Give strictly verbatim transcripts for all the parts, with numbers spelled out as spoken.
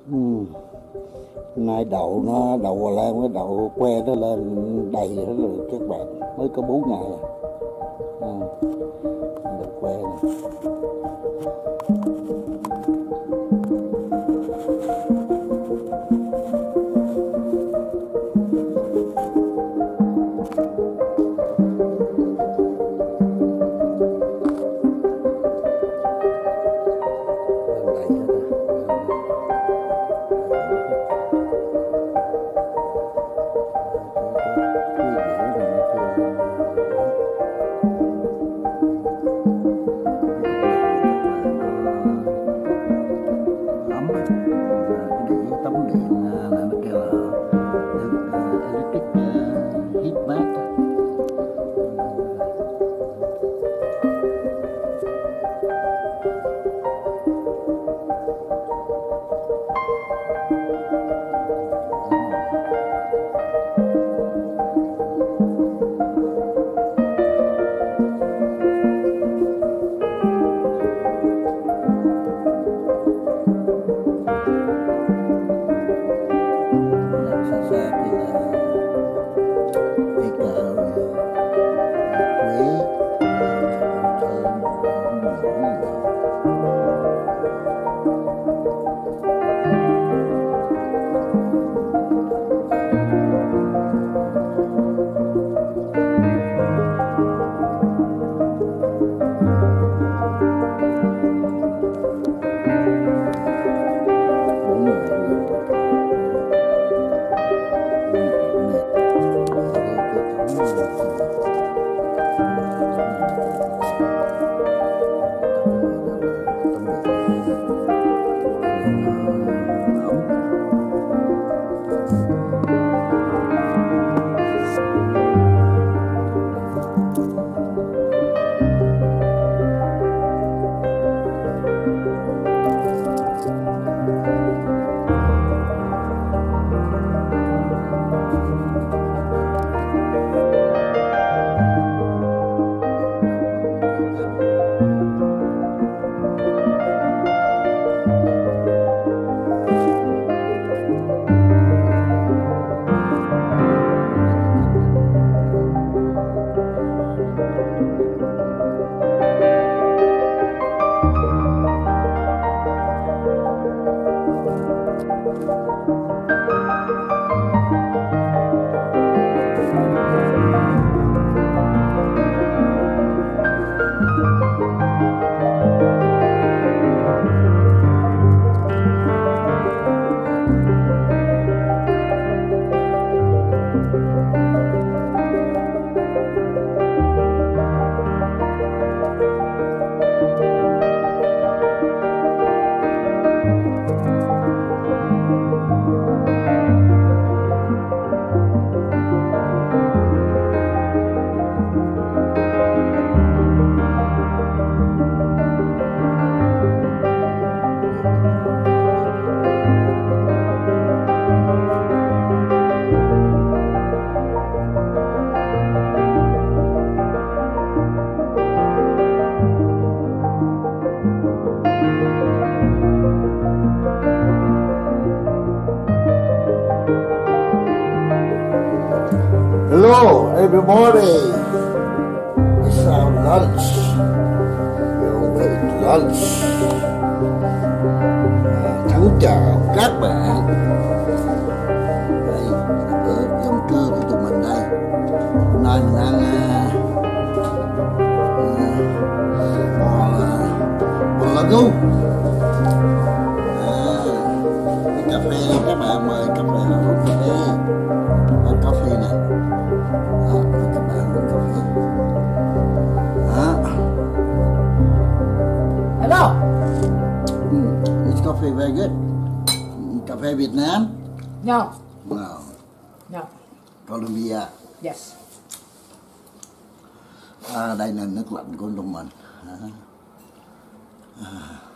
Ừ. Nay đậu nó đậu Hà Lan với đậu que nó lên đầy hết rồi các bạn, mới có bốn ngày à. Đậu que này. Hello, everybody. It's our lunch. We'll eat lunch. À, Thắng chào các bạn. Đây, bữa cơm trưa của tụi mình đây. Hôm nay mình ăn bò lá gu. Cà phê các bạn, mời các bạn uống cà phê. Uống cà phê này. Hello. Mm, this coffee very good. Cà phê Việt Nam? No. No. No. Colombia. Yes. À, đây là nước lạnh của tụi mình. À. À.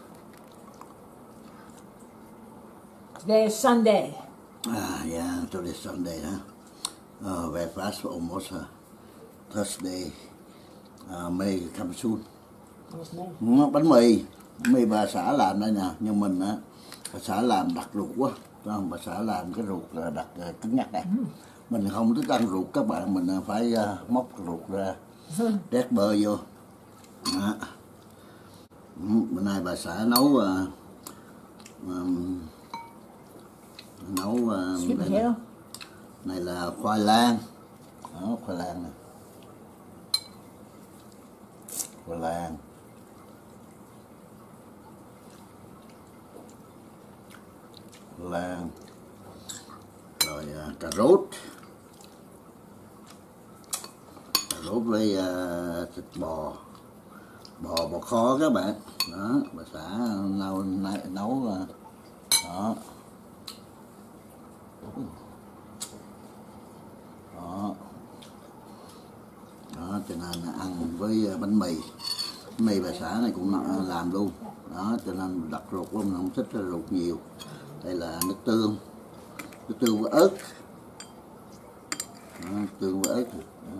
Today is Sunday. Ah, yeah, today is Sunday, huh? Uh, very fast, almost uh, Thursday. Uh, May come soon. Almost May. Bánh mì, bánh mì bà xã làm đây nè, nhưng mình á bà xã làm đặt ruột quá, không? Bà xã làm cái ruột là đặt uh, cứng nhắc này. Ừ. Mình không thích ăn ruột các bạn, mình phải uh, móc ruột ra, đét bơ vô. Đó. Ừ, bữa nay bà xã nấu uh, um, nấu uh, này, là, này là khoai lang. Đó, khoai lang này, khoai lang, khoai lang, rồi uh, cà rốt, cà rốt với uh, thịt bò, bò bò kho các bạn. Đó, bà xã nấu nấu uh, đó. Đó. Đó, cho nên ăn với bánh mì, bánh mì bà xã này cũng làm luôn. Đó, cho nên đặt ruột luôn, không thích ruột nhiều. Đây là nước tương, nước tương với ớt. Đó, tương với ớt. Đó.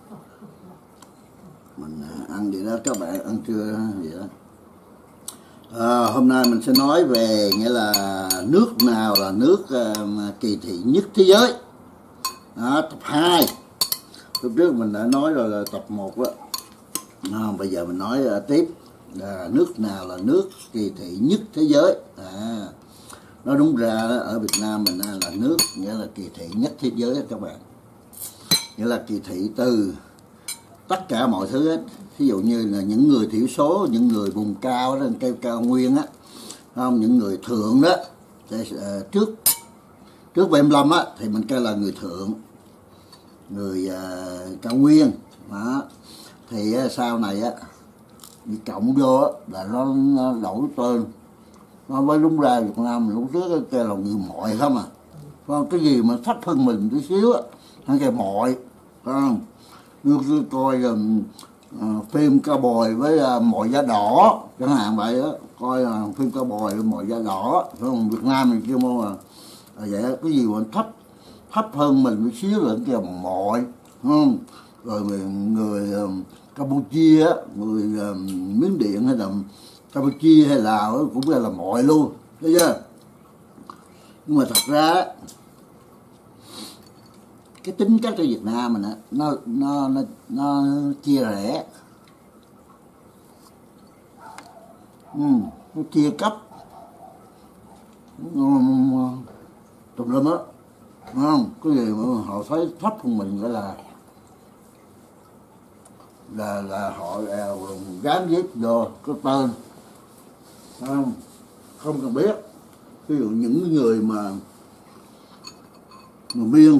Mình ăn vậy đó các bạn, ăn trưa vậy đó. À, hôm nay mình sẽ nói về nghĩa là nước nào là nước uh, kỳ thị nhất thế giới. Đó, tập hai. Lúc trước mình đã nói rồi là tập một đó. À, bây giờ mình nói uh, tiếp là nước nào là nước kỳ thị nhất thế giới. À, nói đúng ra đó, ở Việt Nam mình là nước nghĩa là kỳ thị nhất thế giới đó các bạn. Nghĩa là kỳ thị từ tất cả mọi thứ hết. Ví dụ như là những người thiểu số, những người vùng cao đó, cây cao nguyên á, không, những người thượng đó, trước trước bảy mươi lăm á thì mình kêu là người thượng, người uh, cao nguyên đó. Thì uh, sau này á bị cộng vô á, là nó, nó đổi tên, nó mới đúng ra Việt Nam lúc trước kêu là người mọi không à, không cái gì mà thấp hơn mình tí xíu á, nó kêu mọi, không? Như coi um, uh, phim cao bồi với uh, mọi da đỏ chẳng hạn vậy đó, coi uh, phim cao bồi với mọi da đỏ, phải không? Việt Nam mình kêu mô là à, vậy đó, cái gì mà thấp thấp hơn mình một xíu là kêu bằng mọi, không? Rồi người, người um, Campuchia, người um, Miến Điện hay là Campuchia hay Lào cũng là mọi luôn, thấy chưa? Nhưng mà thật ra cái tính cách của Việt Nam mình á, nó nó nó nó chia rẽ, ừ, nó chia cấp, tùm lum á, không? Cái gì mà họ thấy thấp hơn mình cái là là là họ gán ghép vô cái tên, không? Không cần biết. Ví dụ những người mà người Miên,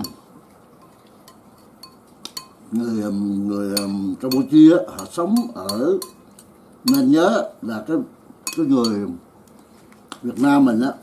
người người Campuchia họ sống ở, nên nhớ là cái cái người Việt Nam mình á,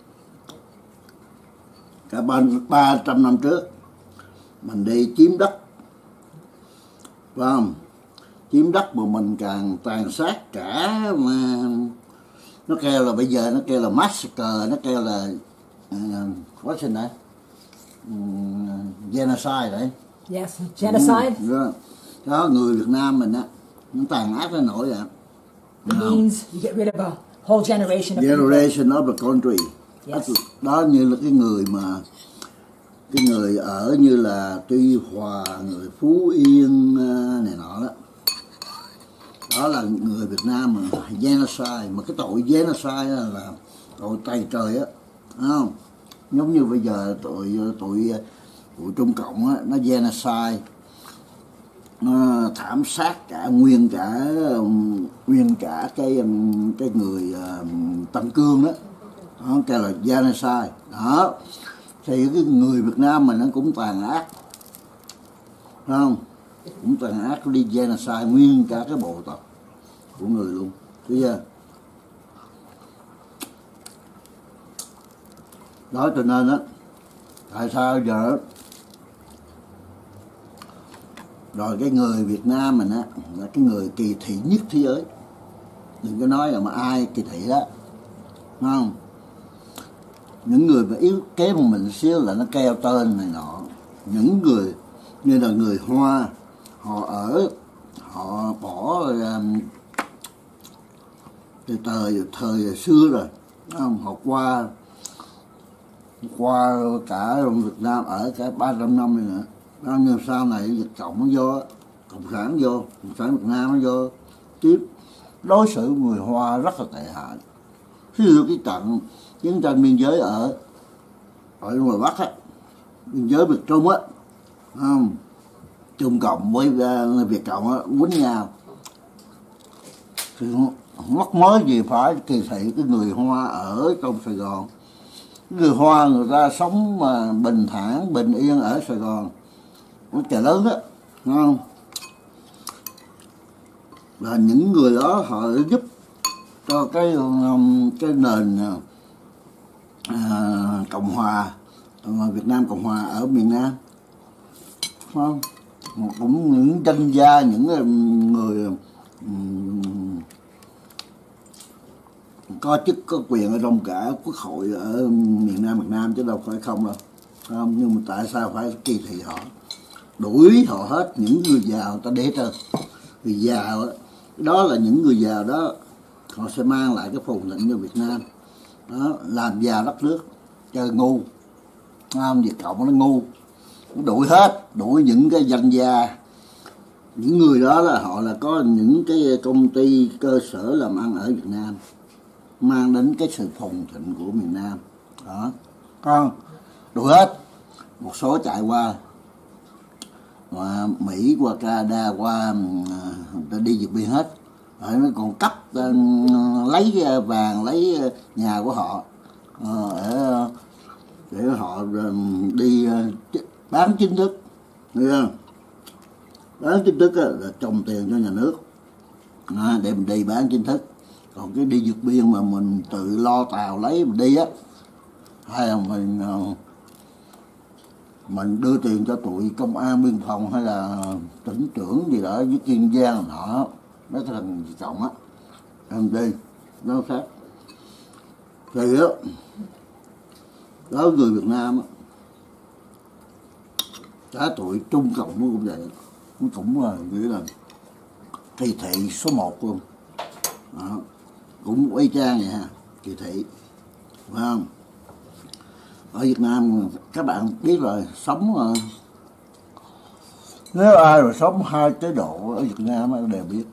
cả ba ba trăm năm trước mình đi chiếm đất, phải không? Chiếm đất mà mình càng tàn sát cả, mà nó kêu là bây giờ nó kêu là massacre, nó kêu là uh, what's in that? Um, genocide đấy. Yes, genocide. Ừ, đó, người Việt Nam mình á, nó tàn ác đến nỗi vậy. It means you get rid of a whole generation of generation of the country. Yes. Đó như là cái người mà cái người ở như là Tuy Hòa, người Phú Yên này nọ đó. Đó là người Việt Nam mà genocide, mà cái tội genocide là tội tày trời á, không? Giống như bây giờ tội tội tụi Trung Cộng á, nó genocide, nó thảm sát cả nguyên cả nguyên cả cái cái người uh, Tân Cương đó, đó kêu là genocide. Đó thì cái người Việt Nam mình nó cũng tàn ác, không? Cũng tàn ác, đi genocide nguyên cả cái bộ tộc của người luôn, thấy chưa? Đó cho nên á, tại sao giờ rồi cái người Việt Nam mình á là cái người kỳ thị nhất thế giới. Đừng có nói là mà ai kỳ thị đó, không? Những người mà yếu kém mình xíu là nó kêu tên này nọ. Những người như là người Hoa, họ ở, họ bỏ um, từ thời thời xưa rồi, không? Họ qua qua cả Việt Nam ở cả ba trăm năm này nữa. Đó, nhưng sau này Việt Cộng nó vô, Cộng sản vô, Cộng sản Việt Nam nó vô tiếp đối xử người Hoa rất là tệ hại. Ví dụ cái trận chiến tranh biên giới ở ở ngoài Bắc á, biên giới Việt Trung á, không? Trung Cộng với uh, Việt Cộng á quýnh nhau thì mắc mới gì phải kỳ thị cái người Hoa ở trong Sài Gòn. Người Hoa người ta sống mà bình thản bình yên ở Sài Gòn, nó trời lớn á, không? Và những người đó họ giúp cho cái cái nền à, Cộng hòa Việt Nam Cộng hòa ở miền Nam, không? Cũng những danh gia, những người um, có chức có quyền ở trong cả quốc hội ở miền Nam Việt Nam chứ đâu phải không đâu, không? Nhưng mà tại sao phải kỳ thị họ, đuổi họ hết? Những người giàu ta để trơn, người giàu đó, đó là những người giàu đó họ sẽ mang lại cái phồn thịnh cho Việt Nam đó, làm giàu đất nước. Chơi ngu, không? Việt Cộng nó ngu, đuổi hết, đuổi những cái danh gia, những người đó là họ là có những cái công ty cơ sở làm ăn ở Việt Nam, mang đến cái sự phồn thịnh của miền Nam đó, con đuổi hết. Một số chạy qua qua Mỹ, qua Canada, qua đi vượt biên hết, rồi nó còn cấp uh, lấy vàng, lấy nhà của họ uh, để, để họ đi uh, bán chính thức, nghe không? Bán chính thức là trồng tiền cho nhà nước à, để mình đi bán chính thức. Còn cái đi vượt biên mà mình tự lo tàu lấy mình đi á, hay là mình uh, mình đưa tiền cho tụi công an biên phòng hay là tỉnh trưởng gì đó với Kiên Giang họ, mấy cái thằng Cộng á, em đi nó khác. Thì đó, đó người Việt Nam á, cả tụi Trung Cộng nó cũng vậy, nó cũng là nghĩ là kỳ thị số một luôn đó. Cũng y chang vậy ha, kỳ thị, phải không? Ở Việt Nam các bạn biết rồi, sống mà nếu ai rồi sống hai chế độ ở Việt Nam đều biết,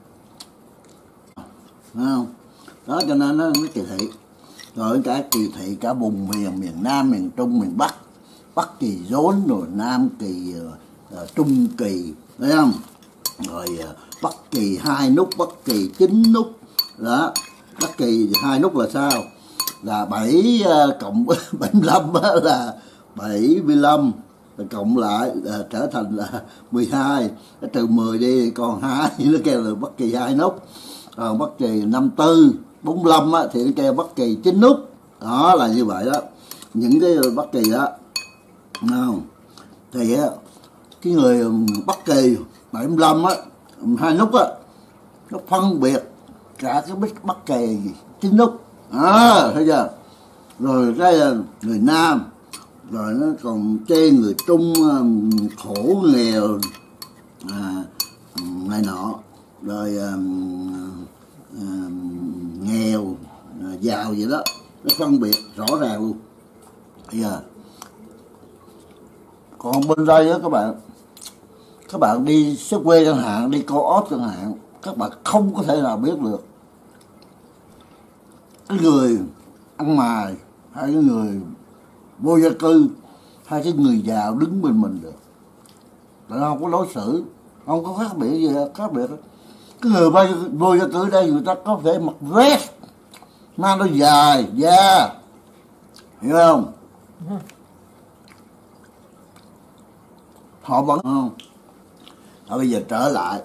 phải không? Đó cho nên nó mới kỳ thị. Rồi cả kỳ thị cả vùng miền, miền Nam, miền Trung, miền Bắc, Bắc kỳ rốn, rồi Nam kỳ, uh, Trung kỳ, thấy không? Rồi uh, Bắc kỳ hai nút, Bắc kỳ chín nút đó. Bắc kỳ hai nút là sao? Là bảy uh, cộng bảy mươi lăm là bảy mươi lăm, cộng lại uh, trở thành là mười hai, trừ mười đi còn hai, nó kêu là Bắc kỳ hai nút. Còn Bắc kỳ năm tư, bốn mươi lăm á, thì nó kêu Bắc kỳ chín nút. Đó là như vậy đó. Những cái Bắc kỳ đó, không? Thì á, cái người Bắc kỳ bảy mươi lăm á, hai nút á, nó phân biệt cả cái bích Bắc kỳ chín nút. À, thấy chưa? Rồi cái người Nam, rồi nó còn chê người Trung khổ nghèo à, này nọ, rồi à, à, nghèo à, giàu gì đó, nó phân biệt rõ ràng luôn. Bây giờ còn bên đây đó các bạn, các bạn đi xứ quê chẳng hạn, đi co-op chẳng hạn, các bạn không có thể nào biết được cái người ăn mày hay cái người vô gia cư hay cái người giàu đứng bên mình được. Tại không có đối xử, không có khác biệt gì hết, khác biệt. Cái người vô gia cư đây người ta có thể mặc vest, mang nó dài da, hiểu không? Họ vẫn không. Rồi bây giờ trở lại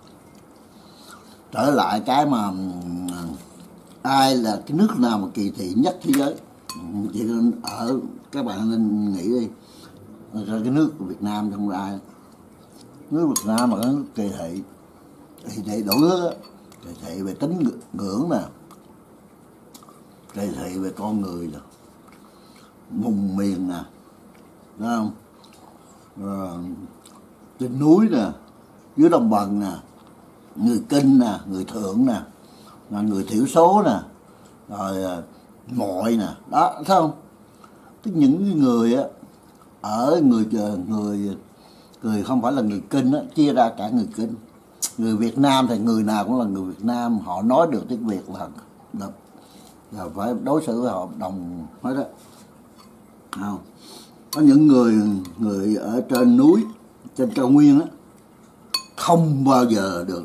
trở lại cái mà ai là cái nước nào mà kỳ thị nhất thế giới, chỉ ở các bạn nên nghĩ đi, cái nước của Việt Nam không ai. Nước Việt Nam mà nó kỳ thị, kỳ thị đủ nước, kỳ thị về tính ngưỡng nè, kỳ thị về con người nè, vùng miền nè, đúng không? Rồi, trên núi nè, dưới đồng bằng nè, người Kinh nè, người Thượng nè, là người thiểu số nè, rồi mọi nè, đó thấy không? Tức những người á ở người người người không phải là người Kinh á, chia ra cả người Kinh, người Việt Nam thì người nào cũng là người Việt Nam, họ nói được tiếng Việt là là, là phải đối xử với họ đồng hết đó. Không, có những người người ở trên núi, trên cao nguyên á, không bao giờ được,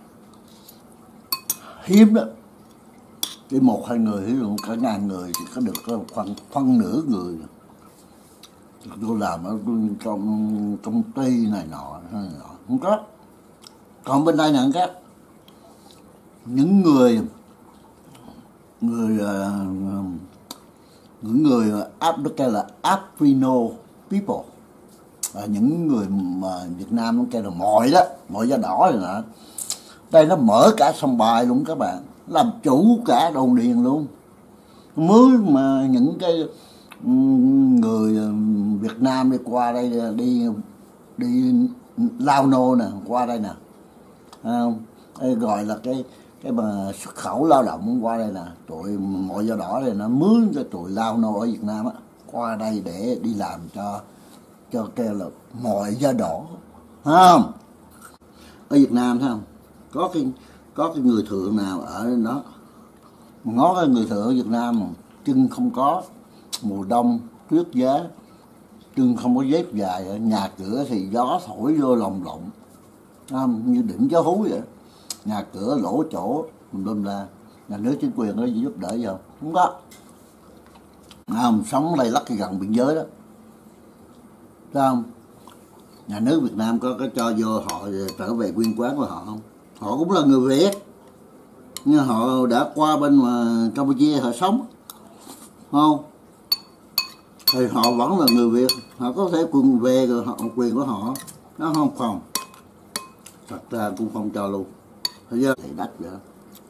hiếm đó, chỉ một hai người, ví dụ cả ngàn người thì có được có phân phân nửa người. Tôi làm ở trong công ty này nọ, không có. Còn bên đây là các những người người những người áp nó kêu là Afrino people, và những người mà Việt Nam nó kêu là mọi đó, mọi da đỏ này nè. Đây nó mở cả sông Bài luôn các bạn, làm chủ cả đồn điền luôn. Mới mà những cái người Việt Nam đi qua đây, đi đi lao nô nè, qua đây nè, không? Gọi là cái cái mà xuất khẩu lao động qua đây nè, tụi mọi da đỏ này nó mướn cho tụi lao nô ở Việt Nam á qua đây để đi làm cho cho kêu là mọi da đỏ, không? Ở Việt Nam thấy không? Có cái có cái người thượng nào ở đó ngó cái người thượng ở Việt Nam mà chân không có, mùa đông tuyết giá, chân không có dép dài, nhà cửa thì gió thổi vô lồng lộng, không? Như đỉnh gió hú vậy, nhà cửa lỗ chỗ đâm ra, nhà nước chính quyền nó giúp đỡ gì không? Không có. Không, sống đây lắc cái gần biên giới đó, thấy không? Nhà nước Việt Nam có có cho vô họ trở về nguyên quán của họ không? Họ cũng là người Việt, nhưng họ đã qua bên mà Campuchia họ sống, không? Thì họ vẫn là người Việt, họ có thể quyền về rồi, họ quyền của họ, nó không không. Thật ra cũng không cho luôn, thấy chưa? Thì đắt vậy đó.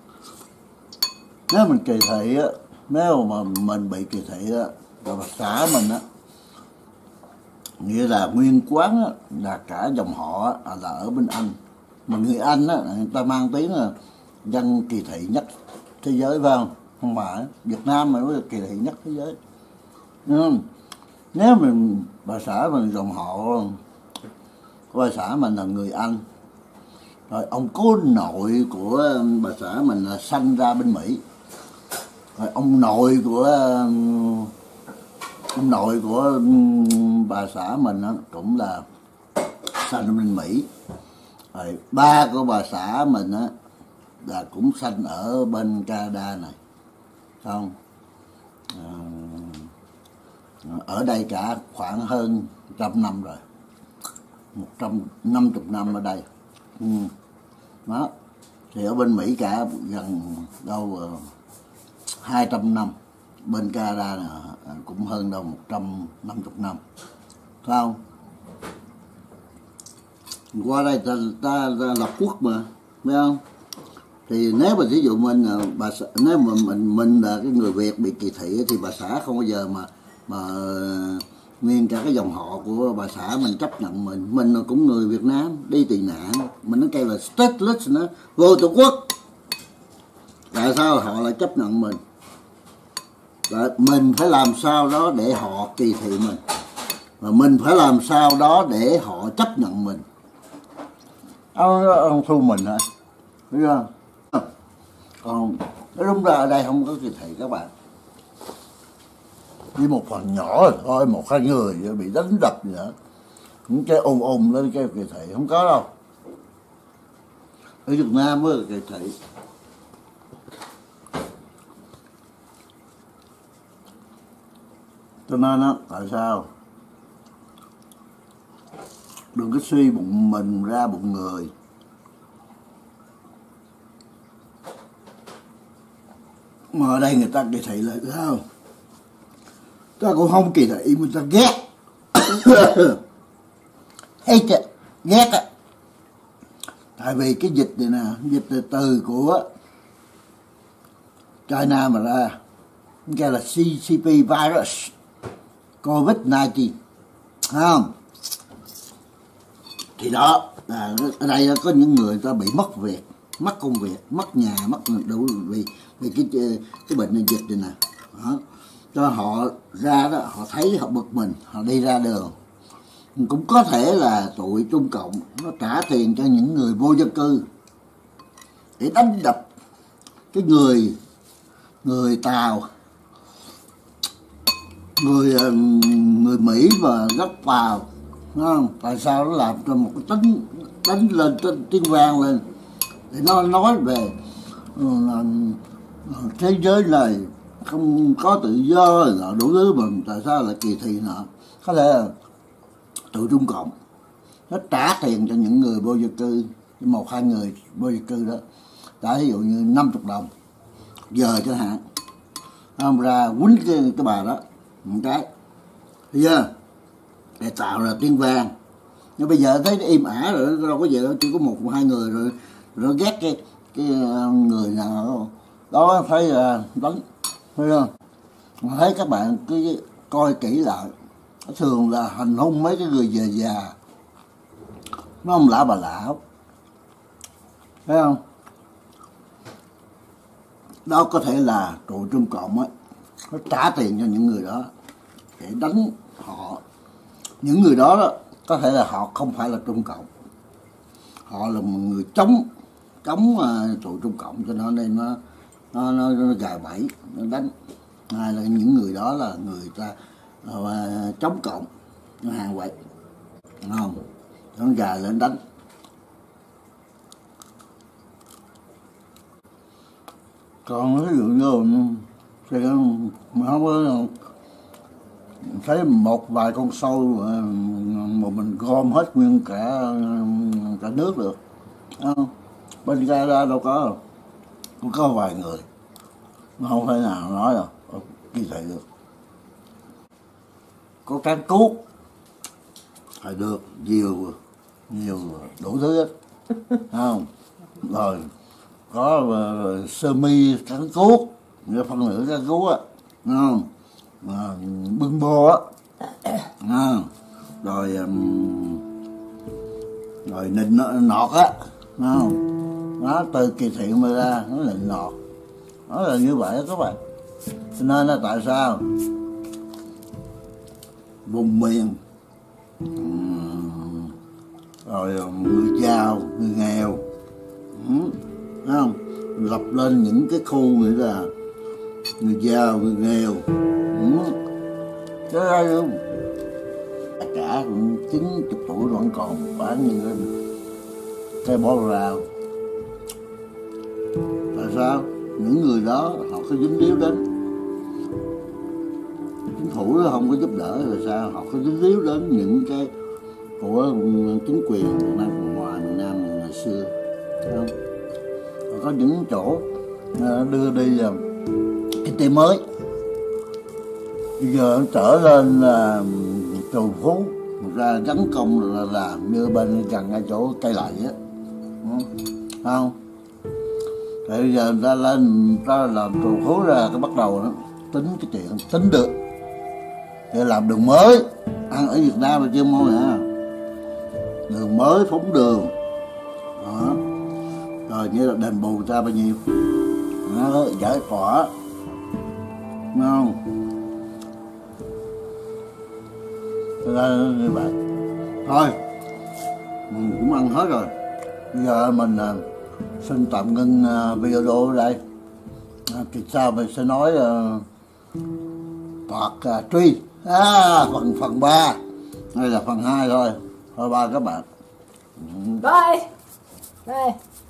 Nếu mình kỳ thị á, nếu mà mình bị kỳ thị á, rồi xã mình á, nghĩa là nguyên quán á, là cả dòng họ á, là ở bên Anh, mà người Anh á, người ta mang tiếng là dân kỳ thị nhất thế giới, phải không? Không phải Việt Nam mà mới là kỳ thị nhất thế giới. Nhưng nếu mình bà xã mình dòng họ của bà xã mình là người Anh, rồi ông cố nội của bà xã mình là sanh ra bên Mỹ, rồi ông nội của ông nội của bà xã mình đó, cũng là sanh bên Mỹ, rồi ba của bà xã mình á là cũng sanh ở bên Canada này, không? À, ở đây cả khoảng hơn trăm năm rồi, một trăm năm mươi năm ở đây. Ừ. Đó, thì ở bên Mỹ cả gần đâu hai trăm năm, bên Canada là cũng hơn đâu một trăm năm mươi năm, phải không? Qua đây ta, ta, ta lập quốc mà, phải không? Thì nếu mà ví dụ mình bà nếu mà mình mình là cái người Việt bị kỳ thị thì bà xã không bao giờ mà mà nguyên cả cái dòng họ của bà xã mình chấp nhận mình, mình là cũng người Việt Nam đi tị nạn, mình nó kêu là stateless nữa, vô tổ quốc. Tại sao họ lại chấp nhận mình? Và mình phải làm sao đó để họ kỳ thị mình, và mình phải làm sao đó để họ chấp nhận mình. Ông, ông thu mình hả? Biết không? Còn đúng ra ở đây không có kỳ thị các bạn, chỉ một phần nhỏ thôi, một hai người bị đánh đập gì nữa, những cái ồn ồn lên cái kỳ thị không có đâu. Ở Việt Nam mới là kỳ thị. Cho nên á, tại sao đừng có suy bụng mình ra bụng người. Mà ở đây người ta kỳ thị lại, thấy không? Ta cũng không kỳ thị, mà ta ghét. Hate, ghét á. Tại vì cái dịch này nè, dịch từ từ của China mà ra, cái là xê xê pê virus, covid mười chín, không? Thì đó, à, ở đây có những người ta bị mất việc, mất công việc, mất nhà, mất đủ vì vì cái cái bệnh này, dịch này nè, Đó. Cho họ ra đó, họ thấy họ bực mình, họ đi ra đường. Cũng có thể là tụi Trung Cộng nó trả tiền cho những người vô gia cư để đánh đập cái người người Tàu, người người Mỹ và gốc vào, đúng không? Tại sao nó làm cho một cái tính đánh lên tiếng vang lên để nó nói về là thế giới này không có tự do là đủ thứ, mà tại sao lại kỳ thị nọ? Có lẽ là tụi Trung Cộng nó trả tiền cho những người vô gia cư, một hai người vô gia cư đó, trả ví dụ như năm mươi đồng giờ chẳng hạn, ông ra quýnh cái, cái bà đó một cái, thấy chưa, để tạo ra tiếng vang. Nhưng bây giờ thấy nó im ả rồi, đâu có gì đâu, chỉ có một hai người rồi, rồi ghét cái cái người nào đó thấy là đánh, thấy không? Mà thấy các bạn cứ coi kỹ lại, thường là hành hung mấy cái người già già, nó ông lão bà lão, thấy không? Đó có thể là tụi Trung Cộng á, nó trả tiền cho những người đó để đánh họ. Những người đó, đó có thể là họ không phải là Trung Cộng, họ là một người chống chống uh, tụi Trung Cộng, cho nên nó nó nó, nó gài bẫy, nó đánh. Hay là những người đó là người ta uh, chống Cộng, nó hàng vậy, đúng không? Nó gài lên đánh. Còn ví dụ như thì không có thấy một vài con sâu mà mình gom hết nguyên cả cả nước được, không? Bên Canada đâu có, cũng có vài người, nó không thể nào nói đâu kỳ thị được. Có cán cuốc phải được, nhiều nhiều đủ thứ hết, không? Rồi có uh, sơ mi cán cuốc, như phân nửa cán cuốc á, không? Mà bưng bô á, à, rồi um, rồi nịnh nọt á, không? Nó từ kỳ thị mà ra, nó nịnh nọt, nó là như vậy đó các bạn. Cho nên là tại sao vùng miền um, rồi người giàu, người nghèo, um, không? Lập lên những cái khu nghĩa là người giàu, người nghèo, chứ ai không? Cả chín chục tuổi vẫn còn bán như cây bó rào. Tại sao? Những người đó họ có dính líu đến chính phủ đó, không có giúp đỡ, là sao? Họ có dính líu đến những cái của chính quyền Việt Nam ngoài miền Nam ngày xưa, không? Họ có những chỗ đưa đi kinh tế mới, bây giờ trở lên là trù phú, ra dấn công là làm như bên gần ngay chỗ cây lậy á, không? Thì bây giờ người ta lên, người ta làm trù phú ra, cái bắt đầu nó tính cái chuyện tính được để làm đường mới. Ăn ở Việt Nam là chưa mong nè, đường mới phóng đường đó, rồi như là đền bù ra bao nhiêu, nó giải tỏa, đúng không? Ra như vậy thôi, mình cũng ăn hết rồi. Bây giờ mình uh, xin tạm ngưng uh, video ở đây. Uh, kỳ sau mình sẽ nói uh, part uh, truy à, phần phần ba, đây là phần hai thôi. Thôi bye các bạn. Bye. Bye.